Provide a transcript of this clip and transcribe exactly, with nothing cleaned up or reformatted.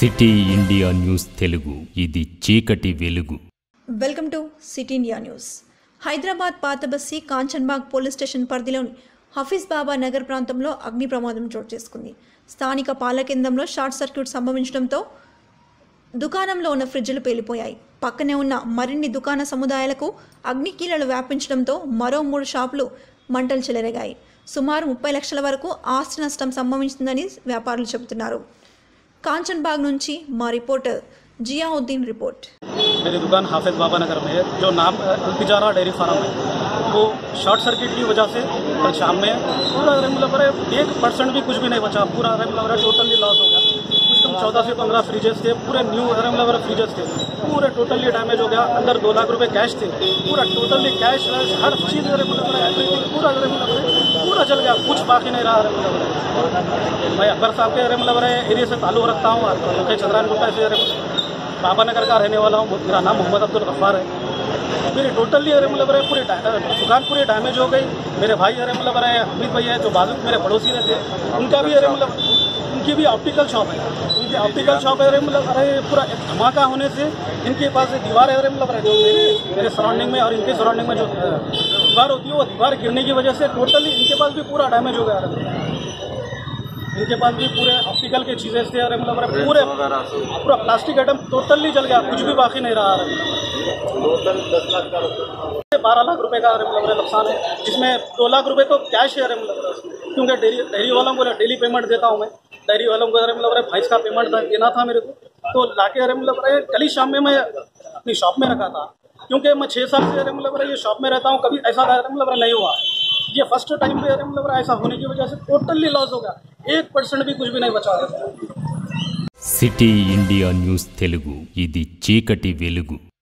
City India news Telugu ఇది చీకటి వెలుగు. Welcome to city India news. Hyderabad పాత బస్తీ కాంచన్బాగ్ పోలీస్ స్టేషన్ పరిధిలోని హఫీజ్ బాబా నగర్ ప్రాంతంలో అగ్ని ప్రమాదం చోటు చేసుకుంది. స్థానిక పాల కేంద్రంలో షార్ట్ సర్క్యూట్ సంభవించడంతో దుకాణంలో ఉన్న ఫ్రిడ్జ్లు పేలిపోయాయి. పక్కనే ఉన్న మరిన్ని దుకాణ సముదాయాలకు అగ్నికీలలు వ్యాపించడంతో మరో మూడు షాపులు మంటలు చెలరేగాయి. సుమారు ముప్పై లక్షల వరకు ఆస్తి నష్టం సంభవించిందని వ్యాపారులు చెబుతున్నారు. कांचनबाग नुंची मा रिपोर्टर जियाउद्दीन रिपोर्ट। मेरी दुकान हाफिज बाबा नगर में है, जो नाम तिजारा डेयरी फार्म है, वो शॉर्ट सर्किट की वजह से कल शाम में पूरा मतलब एक परसेंट भी कुछ भी नहीं बचा, पूरा मतलब टोटली लॉस हो गया। कुछ कम चौदह से पंद्रह फ्रिजेस थे, पूरे न्यू मतलब फ्रिजेस थे, पूरे टोटली डैमेज हो गया। अंदर दो लाख रुपए कैश थे, पूरा टोटली कैश हर चीज़ मतलब पूरा पूरा चल गया, कुछ बाकी नहीं रहा। मैं अकबर साहब के मतलब एरिया से ताल्लुक़ रखता हूँ, चंद्रान गुप्ता से बाबा नगर का रहने वाला हूँ। मेरा नाम मोहम्मद अब्दुल गफ्फार है। मेरी टोटली अरे मतलब पूरी दुकान पूरी डैमेज हो गई। मेरे भाई अरे मतलब हमीद भैया है जो बाजू मेरे पड़ोसी रहते, उनका भी अरे मतलब उनकी भी ऑप्टिकल शॉप है, उनकी ऑप्टिकल शॉप है। अरे मतलब अरे पूरा धमाका होने से इनके पास दीवार है अरे मतलब जो मेरे मेरे सराउंडिंग में और इनके सराउंडिंग में जो दीवार होती है वो दीवार गिरने की वजह से टोटली इनके पास भी पूरा डैमेज हो गया। इनके पास भी पूरे ऑप्टिकल के चीज़ें थे और मतलब पूरे पूरा प्लास्टिक आइटम टोटली जल गया, कुछ भी बाकी नहीं रहा। बारह लाख रुपए का मतलब नुकसान है, जिसमें दो लाख रुपए तो कैश है मतलब, क्योंकि डेयरी डेयरी वालों को डेली पेमेंट देता हूँ मैं। डेयरी वालों को मतलब भैंस का पेमेंट देना था मेरे को, तो लाके अरे मतलब कल ही शाम में मैं अपनी शॉप में रखा था, क्योंकि मैं छः साल से अरे मतलब ये शॉप में रहता हूँ, कभी ऐसा मतलब नहीं हुआ। ये फर्स्ट टाइम पे अरे मतलब ऐसा होने की वजह से टोटली लॉस हो गया, एक परसेंट भी कुछ भी नहीं बचा। సిటీ ఇండియా న్యూస్ తెలుగు ఇది చీకటి వెలుగు.